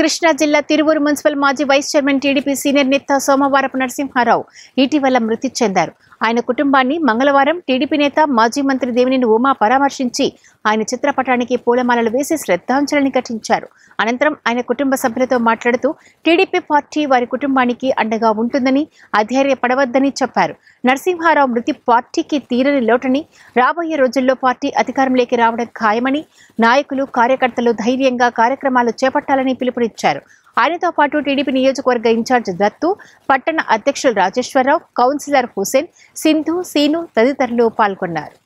కృష్ణా జిల్లా తిరువూరు మున్సిపల్ మాజీ vice chairman TDP senior నేత సోమవారపు నరసింహారావు ఇటీవల మృతి చెందారు. ఆయన కుటుంబాన్ని మంగళవారం టీడీపీ నేత మాజీ మంత్రి దేవినేని ఉమా పరామర్శించి ఆయన చిత్రపటానికి పూలమాలలు వేసి శ్రద్ధాంజలిని ఘటించారు. అనంతరం ఆయన కుటుంబ సభ్యులతో మాట్లాడుతూ టీడీపీ పార్టీ వారి కుటుంబానికి అండగా ఉంటుందని, అధైర్యపడవద్దని చెప్పారు. నరసింహారావు మృతి పార్టీకి తీరని లోటని, రాబోయే రోజుల్లో పార్టీ అధికారంలోకి రావడం ఖాయమని, నాయకులు కార్యకర్తలు ధైర్యంగా కార్యక్రమాలు చేపట్టాలని పిలుపునిచ్చారు. ఆయనతో పాటు టీడీపీ నియోజకవర్గ ఇన్ఛార్జ్ దత్తు, పట్టణ అధ్యక్షులు రాజేశ్వరరావు, కౌన్సిలర్ హుసేన్, సింధు, సీను తదితరులు పాల్గొన్నారు.